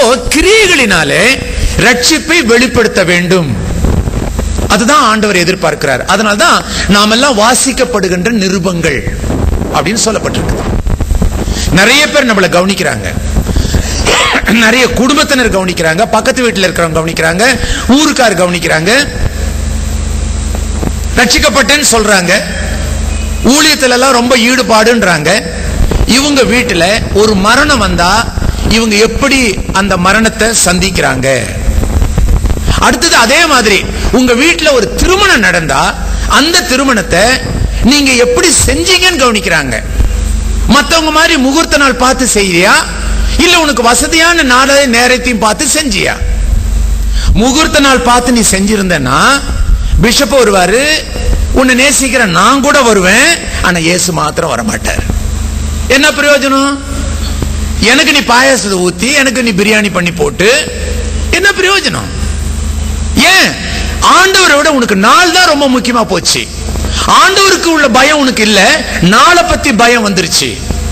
கிரியைகளினாலே ரட்சிப்பை வெளிப்படுத்த வேண்டும். அதுதான் ஆண்டவர் எதிர்பார்க்கிறார். அதனால்தான் நாமெல்லாம் வாசிக்கப்படுகின்ற நிருபங்கள் அப்படின்னு சொல்லப்பட்டிருக்கு. நிறைய பேர் நம்மளை கவனிக்கிறாங்க, நிறைய குடும்பத்தினர் கவனிக்கிறாங்க, பக்கத்து வீட்டில் இருக்கிறவங்க கவனிக்கிறாங்க, ஊருக்கார் கவனிக்கிறாங்க, ரட்சிக்கப்பட்டேன்னு சொல்றாங்க, ஊழியத்துல எல்லாம் ரொம்ப ஈடுபாடுன்றாங்க. இவங்க வீட்டுல ஒரு மரணம் வந்தா இவங்க எப்படி அந்த மரணத்தை சந்திக்கிறாங்க. அடுத்தது அதே மாதிரி உங்க வீட்டுல ஒரு திருமணம் நடந்தா அந்த திருமணத்தை நீங்க எப்படி செஞ்சீங்கன்னு கவனிக்கிறாங்க. மத்தவங்க மாதிரி முகூர்த்த நாள் பார்த்து செய்யறியா, இல்ல உனக்கு வசதியான நாளை நேரத்தையும் பார்த்து செஞ்சியா? முகூர்த்த நாள் பார்த்து நீ செஞ்சிருந்தனா பிஷப் வருவாரு, உன்னை நேசிக்கிற நான் கூட வருவேன், ஆனா இயேசு மாத்திரம் வரமாட்டார். என்ன பிரயோஜனம்? எனக்கு நீ பாயாசத்தை ஊத்தி, எனக்கு நீ பிரியாணி பண்ணி போட்டு என்ன பிரயோஜனம்? ஏன்? ஆண்டவரை விட உனக்கு நாள் தான் ரொம்ப முக்கியமா போச்சு. ஆண்டவருக்கு உள்ள பயம் உனக்கு இல்ல, நாளை பத்தி பயம் வந்துருச்சு.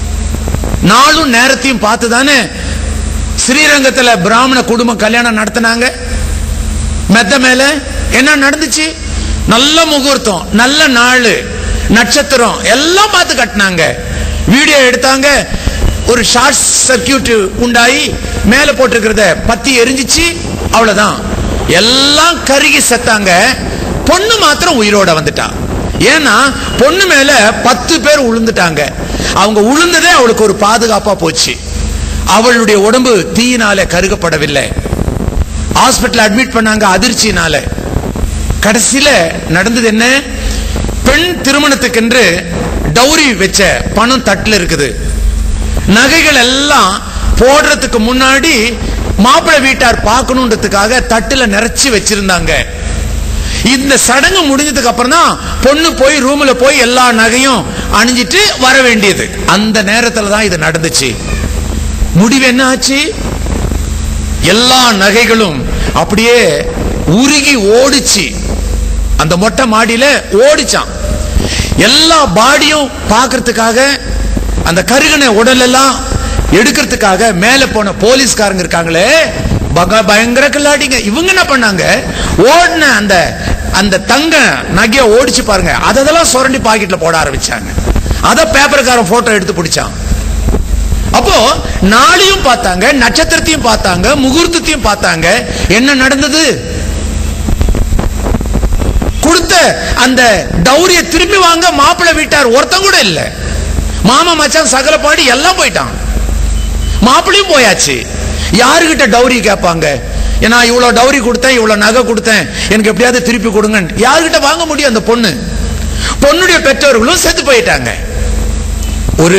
நாளும் நேரத்தையும் பார்த்து தானே ஸ்ரீரங்கத்துல பிராமண குடும்பம் கல்யாணம் நடத்தினாங்க. மெத்த மேல என்ன நடந்துச்சு? நல்ல முகூர்த்தம், நல்ல நாள், நட்சத்திரம் எல்லாம் பார்த்து கட்டினாங்க. வீடியோ எடுத்தாங்க, ஒரு ஷார்ட் சர்க்கியூட் உண்டாயி மேல போட்டிருக்கிறத பத்தி எரிஞ்சிச்சு, அவ்வளவுதான். எல்லாம் கருகி செத்தாங்க. பொண்ணு மாத்திரம் உயிரோட வந்துட்டா. ஏன்னா பொண்ணு மேல 10 பேர் உளுந்துட்டாங்க. அவங்க உளுந்ததே அவளுக்கு ஒரு பாதுகாப்பா போச்சு. அவளுடைய உடம்பு தீயினால கருகப்படவில்லை. ஹாஸ்பிட்டல் அட்மிட் பண்ணாங்க அதிர்ச்சியினால. கடைசியில நடந்தது என்ன? பெண் திருமணத்துக்கென்று டௌரி வச்ச பணம் தட்டுல இருக்குது. நகைகள் எல்லாம் போடுறதுக்கு முன்னாடி மாப்பிள்ளை வீட்டார் பார்க்கணுன்றதுக்காக தட்டுல நிறைச்சி வச்சிருந்தாங்க. இந்த சடங்கு முடிஞ்சதுக்கு அப்புறம் தான் பொண்ணு போய் ரூம்ல போய் எல்லா நகையும் அணிஞ்சிட்டு வர வேண்டியது. அந்த நேரத்துல தான் இது நடந்துச்சு. முடிவு என்ன ஆச்சு? எல்லா நகைகளும் அப்படியே உருகி ஓடிச்சு. அந்த மொட்டை மாடியில ஓடிச்சான். எல்லா பாடியும் பார்க்கறதுக்காக, அந்த கருகனை உடல் எல்லாம் எடுக்கிறதுக்காக மேல போன போலீஸ்காரங்க இருக்காங்களே, பயங்கர கில்லாடிங்க. இவங்க என்ன பண்ணாங்க? ஓடின அந்த தங்க நகைய ஓடிச்சு பாருங்க, அதெல்லாம் சுரண்டி பாக்கெட்ல போட ஆரம்பிச்சாங்க. அத பேப்பர்காரன் போட்டோ எடுத்து பிடிச்சான். அப்போ நாளையும் பார்த்தாங்க, நட்சத்திரத்தையும் பார்த்தாங்க, முகூர்த்தத்தையும் பார்த்தாங்க. என்ன நடந்தது? கொடுத்த அந்த டௌரிய திரும்பி வாங்க மாப்பிள்ளை வீட்டார் ஒருத்தன் கூட இல்ல. மாமா மச்சான் சகல பாடி எல்லாம் போயிட்டான். மாப்பிள்ளையும் போயாச்சு. யாருகிட்ட டௌரி கேட்பாங்க? ஏன்னா இவ்வளவு டௌரி கொடுத்தேன், இவ்வளவு நகை கொடுத்தேன், எனக்கு எப்படியாவது திருப்பி கொடுங்க. யாருகிட்ட வாங்க முடியும்? அந்த பொண்ணுடைய பெற்றோர்களும் செத்து போயிட்டாங்க. ஒரு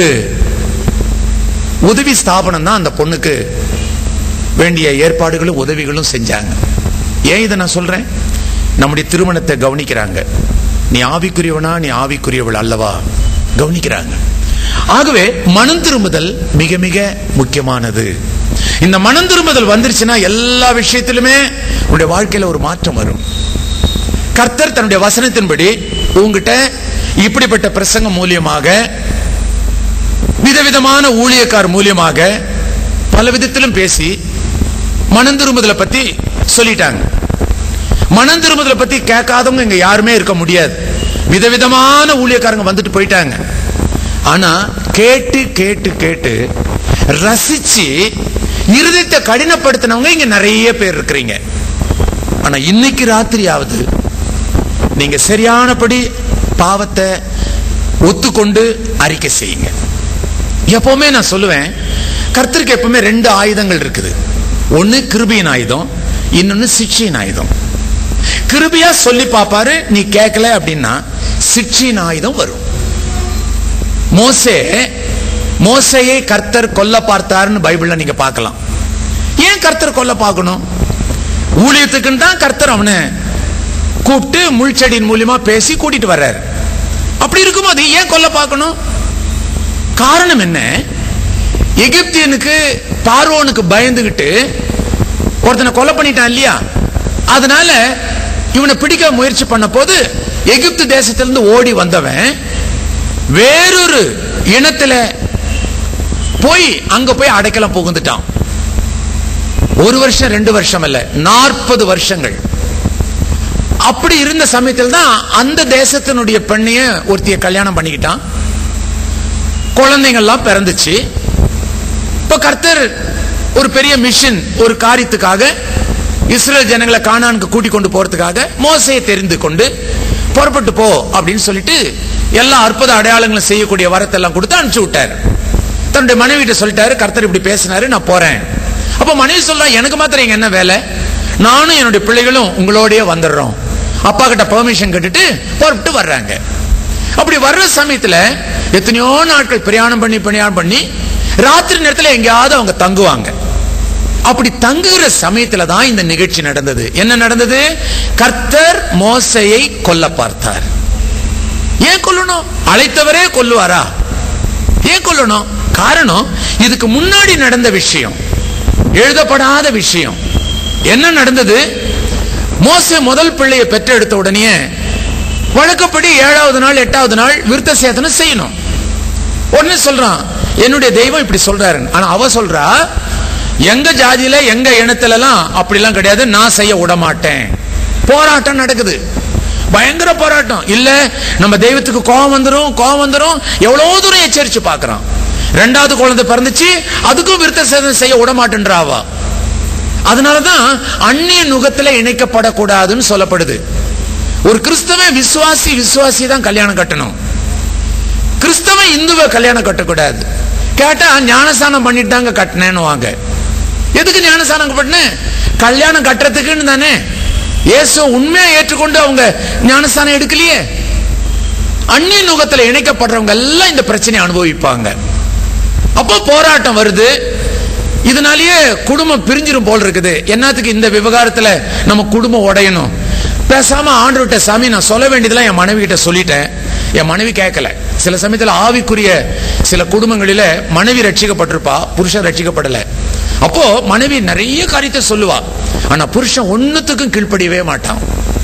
உதவி ஸ்தாபனம் தான் அந்த பொண்ணுக்கு வேண்டிய ஏற்பாடுகளும் உதவிகளும் செஞ்சாங்க. ஏன் இதை நான் சொல்றேன்? நம்முடைய திருமணத்தை கவனிக்கிறாங்க. நீ ஆவிக்குரியவனா, நீ ஆவிக்குரியவள் அல்லவா கவனிக்கிறாங்க. ஆகவே மனம் திரும்புதல் மிக மிக முக்கியமானது. இந்த மனம் திரும்புதல் வந்துருச்சுன்னா எல்லா விஷயத்திலுமே உங்களுடைய வாழ்க்கையில ஒரு மாற்றம் வரும். கர்த்தர் தன்னுடைய வசனத்தின்படி உங்ககிட்ட இப்படிப்பட்ட பிரசங்கம் மூலியமாக, விதவிதமான ஊழியக்கார் மூலியமாக பல விதத்திலும் பேசி மனம் திரும்புதலை பத்தி சொல்லிட்டாங்க. மனம் திரும்புதலை பத்தி கேட்காதவங்க இங்க யாருமே இருக்க முடியாது. விதவிதமான ஊழியக்காரங்க வந்துட்டு போயிட்டாங்க. ஆனா கேட்டு கேட்டு கேட்டு ரசிச்சு இருதயத்தை கடினப்படுத்தினவங்க இங்க நிறைய பேர் இருக்கிறீங்க. ஆனா இன்னைக்கு ராத்திரியாவது நீங்க சரியானபடி பாவத்தை ஒத்துக்கொண்டு அறிக்கை செய்யுங்க. எப்பவுமே நான் சொல்லுவேன், கர்த்தருக்கு எப்பவுமே 2 ஆயுதங்கள் இருக்குது. ஒன்னு கிருபையின் ஆயுதம், இன்னொன்னு சிக்ஷையின் ஆயுதம். கிருபையா சொல்லி பாப்பாரு, நீ கேட்கல அப்படின்னா சிக்ஷையின் ஆயுதம் வரும். மோசேயை கர்த்தர் கொல்ல பார்த்தாருன்னு பைபிள்ல நீங்க பார்க்கலாம். ஏன் கர்த்தர் கொல்ல பார்க்கணும்? ஊழியத்துக்குன்னு தான் கர்த்தர் அவனை கூப்பிட்டு முள்செடியின் மூலியமா பேசி கூட்டிட்டு வர்றாரு. அப்படி இருக்கும்போது ஏன் கொல்ல பார்க்கணும்? காரணம் என்ன? எகிப்தியனுக்கு பார்வோனுக்கு பயந்துகிட்டு ஒருத்தனை கொலை பண்ணிட்டான் இல்லையா? அதனால இவனை பிடிக்க முயற்சி பண்ண போது எகிப்து தேசத்திலிருந்து ஓடி வந்தவன் வேறொரு இனத்துல போய் அங்க போய் அடைக்கலம் புகுந்துட்டான். 1 வருஷம் 2 வருஷம் அல்ல, 40 வருஷங்கள். அப்படி இருந்த சமயத்தில் தான் அந்த தேசத்தினுடைய பெண்ணைய ஒருத்திய கல்யாணம் பண்ணிக்கிட்டான். குழந்தைங்கள்லாம் பிறந்துச்சு. இப்ப கர்த்தர் ஒரு பெரிய மிஷன், ஒரு காரியத்துக்காக இஸ்ரேல் ஜனங்களை கானானுக்கு கூட்டிக் கொண்டு போறதுக்காக மோசையை தெரிந்து கொண்டு புறப்பட்டு போ அப்படின்னு சொல்லிட்டு எல்லா அற்புத அடையாளங்களும் செய்யக்கூடிய வரத்தெல்லாம் கொடுத்து அனுப்பிச்சு விட்டார். தன்னுடைய மனைவிட்ட சொல்லிட்டாரு, கர்த்தர் இப்படி பேசினாரு, நான் போறேன். அப்ப மனைவி சொல்றா, எனக்கு மாத்திரம் இங்க என்ன வேலை, நானும் என்னுடைய பிள்ளைகளும் உங்களோடய வந்துடுறோம். அப்பா கிட்ட பெர்மிஷன் கேட்டுட்டு புறப்பட்டு வர்றாங்க. அப்படி வர்ற சமயத்துல எத்தனையோ நாட்கள் பிரயாணம் பண்ணி ராத்திரி நேரத்தில் எங்கேயாவது அவங்க தங்குவாங்க. அப்படி தங்குகிற சமயத்துல தான் இந்த நிகழ்ச்சி நடந்தது. என்ன நடந்தது? கர்த்தர் மோசையை கொல்ல பார்த்தார். ஏன் கொல்லணும்? அழைத்தவரே கொல்லுவாரா? ஏன் கொல்லணும்? காரணம், இதுக்கு முன்னாடி நடந்த விஷயம், எழுதப்படாத விஷயம். என்ன நடந்தது? மோசே முதல் பிள்ளையை பெற்றெடுத்த உடனே வழக்கப்படி 7வது நாள் 8வது நாள் விருத்த சேதனம் செய்யணும். ஒன்னு சொல்றான், என்னுடைய தெய்வம் இப்படி சொல்றாரு. ஆனா அவ சொல்றா, எங்க ஜாதியில எங்க இனத்துல எல்லாம் அப்படிலாம் கிடையாது, நான் செய்ய விட மாட்டேன். போராட்டம் நடக்குது, பயங்கர போராட்டம். இல்ல நம்ம தெய்வத்துக்கு கோபம் வந்துரும். எவ்வளவு தூரம் எச்சரிச்சு பாக்குறான். 2வது குழந்தை பிறந்துச்சு, அதுக்கும் விருத்த சேதனம் செய்ய விட மாட்டேன்றாவா. அதனாலதான் அந்நிய நுகத்துல இணைக்கப்படக்கூடாதுன்னு சொல்லப்படுது. ஒரு கிறிஸ்தவ விசுவாசி தான் கல்யாணம் கட்டணும். கிறிஸ்தவ இந்துவை கல்யாணம் கட்டக்கூடாது. கேட்டா ஞானஸ்தானம் பண்ணிட்டாங்க கட்டினேன்னு வாங்க. எதுக்கு ஞானஸ்தானம் பண்ண? கல்யாணம் கட்டுறதுக்குன்னு தானே. இயேசு உண்மையா ஏற்றுக்கொண்டு அவங்க ஞானஸ்தானம் எடுக்கலையே. அந்நிய நுகத்துல இணைக்கப்படுறவங்க எல்லாம் இந்த பிரச்சனையை அனுபவிப்பாங்க. அப்போ போராட்டம் வருது. இதனாலேயே குடும்பம் பிரிஞ்சிரும் போல் இருக்குது. என்னத்துக்கு இந்த விவகாரத்துல நம்ம குடும்பம் உடையணும்? பேசாம ஆண்டவர்கிட்ட, சாமி நான் சொல்ல வேண்டியதெல்லாம் என் மனைவி கிட்ட சொல்லிட்டேன், என் மனைவி கேட்கல. சில சமயத்தில் ஆவிக்குரிய சில குடும்பங்களில மனைவி ரட்சிக்கப்பட்டிருப்பா, புருஷன் ரட்சிக்கப்படல. அப்போ மனைவி நிறைய காரியத்தை சொல்லுவா, ஆனா புருஷன் ஒன்னுத்துக்கும் கீழ்ப்படியவே மாட்டான்.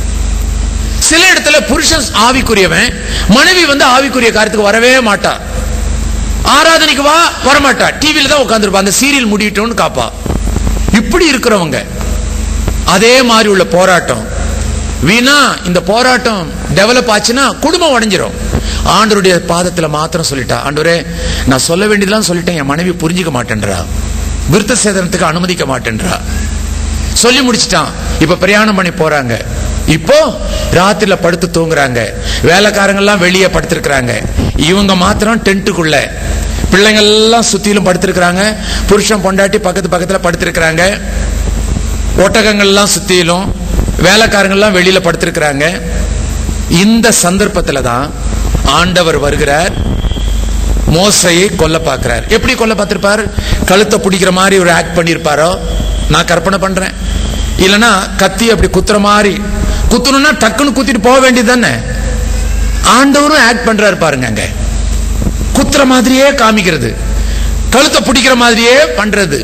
சில இடத்துல புருஷன் ஆவிக்குரியவன், மனைவி ஆவிக்குரிய காரியத்துக்கு வரவே மாட்டா. ஆராதனைக்கு வரமாட்டா, டிவியில தான் உட்கார்ந்துருப்பா, அந்த சீரியல் முடியட்டும்னு காப்பா. இப்படி இருக்கிறவங்க. அதே மாதிரி உள்ள போராட்டம் வீணா, இந்த போராட்டம் டெவலப் ஆச்சுன்னா குடும்பம் உடைஞ்சிரும். ஆண்டவருடைய பாதத்துல மாத்திரம் சொல்லிட்டா, ஆண்டவரே நான் சொல்ல வேண்டியதெல்லாம் சொல்லிட்டேன், என் மனைவி புரிஞ்சுக்க மாட்டேன்றா, விருத்த சேதனத்துக்கு அனுமதிக்க மாட்டேன்றா. சொல்லி முடிச்சிட்டான். இப்ப பிரயாணம் பண்ணி போறாங்க. இப்போ ராத்திரில படுத்து தூங்குறாங்க. வேலைக்காரங்க எல்லாம் வெளியே படுத்திருக்கிறாங்க. இவங்க மாத்திரம் டென்ட்டுக்குள்ள. பிள்ளைங்க எல்லாம் சுத்திலும் படுத்திருக்கிறாங்க. புருஷன் பொண்டாட்டி பக்கத்துல படுத்திருக்கிறாங்க. ஒட்டகங்கள் எல்லாம் சுத்திலும், வேலைக்காரங்க எல்லாம் வெளியில படுத்திருக்கிறாங்க. இந்த சந்தர்ப்பத்துல தான் ஆண்டவர் வருகிறார். மோசையை கொல்ல பார்க்கிறார். எப்படி கொல்ல பார்த்திருப்பார்? கழுத்தை பிடிக்கிற மாதிரி ஒரு ஆக்ட் பண்ணிருப்பாரோ நான் கற்பனை பண்றேன். இல்லனா கத்தி அப்படி குத்துற மாதிரி, குத்தணும்னா டக்குன்னு குத்திட்டு போக வேண்டியது தானே. ஆண்டவரும் ஆக்ட் பண்றாரு பாருங்க. அங்க குத்துற மாதிரியே காமிக்கிறது, கழுத்தை பிடிக்கிற மாதிரியே பண்றது.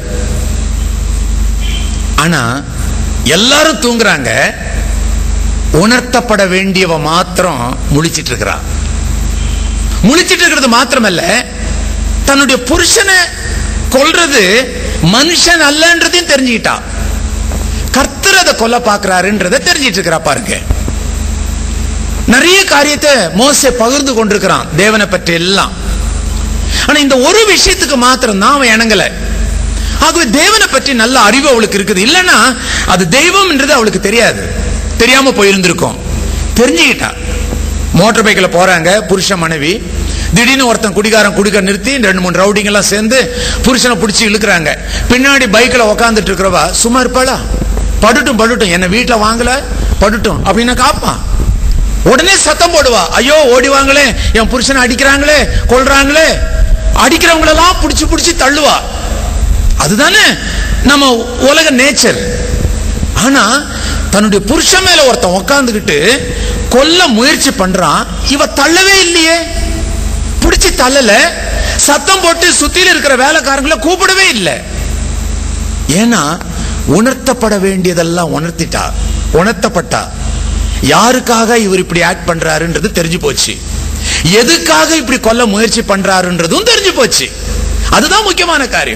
ஆனா எல்லாரும் தூங்குறாங்க. உணர்த்தப்பட வேண்டியவ மாத்திரம் முழிச்சிட்டு இருக்கிறா. முழிச்சிட்டு இருக்கிறது மாத்திரமல்ல, தன்னுடைய புருஷனை கொல்றது மனுஷன் அல்லன்றதையும் தெரிஞ்சுக்கிட்டா. கர்த்தர் அதை கொல்ல பார்க்கிறாருன்றதை தெரிஞ்சிட்டு இருக்கிறா பாருங்க. நிறைய காரியத்தை மோசே பகிர்ந்து கொண்டிருக்கிறான் தேவனை பற்றி எல்லாம். ஆனா இந்த ஒரு விஷயத்துக்கு மாத்திரம் தான் அவன் இணங்கல. ஆகவே தேவனை பற்றி நல்ல அறிவு அவளுக்கு இருக்குது. இல்லைன்னா அது தெய்வம் என்றது அவளுக்கு தெரியாது, தெரியாம போயிருந்திருக்கும். தெரிஞ்சுக்கிட்டா. மோட்டார் பைக்ல போறாங்க புருஷன் மனைவி. திடீர்னு ஒருத்தன் குடிகாரன் குடிக்க நிறுத்தி 2-3 ரவுடிங்க எல்லாம் சேர்ந்து புருஷனை பிடிச்சி இழுக்கிறாங்க. பின்னாடி பைக்ல உக்காந்துட்டு இருக்கிறவா சும்மா இருப்பாளா? படுட்டும் என்ன வீட்டுல வாங்கல, படுட்டும் அப்படின்னு காப்பான். உடனே சத்தம் போடுவா, ஐயோ ஓடி வாங்களே, என் புருஷனை அடிக்கிறாங்களே, கொல்றாங்களே. அடிக்கிறவங்களெல்லாம் பிடிச்சி தள்ளுவா. அதுதானே நம்ம உலக நேச்சர். ஆனா தன்னுடைய புருஷன் மேல ஒருத்தன் உக்காந்துக்கிட்டு கொல்ல முயற்சி பண்றான். இவ தள்ளவே இல்லையே, பிடிச்சி தள்ளல, சத்தம் போட்டு சுத்தில இருக்கிற வேலைக்காரங்களை கூப்பிடவே இல்லை. ஏன்னா உணர்த்தப்பட வேண்டியதெல்லாம் உணர்த்தப்பட்டா. யாருக்காக இவர் இப்படி ஆக்ட் பண்றாருன்றது தெரிஞ்சு போச்சு. எதுக்காக இப்படி கொல்ல முயற்சி பண்றாருன்றதும் தெரிஞ்சு போச்சு. அதுதான் முக்கியமான காரியம்.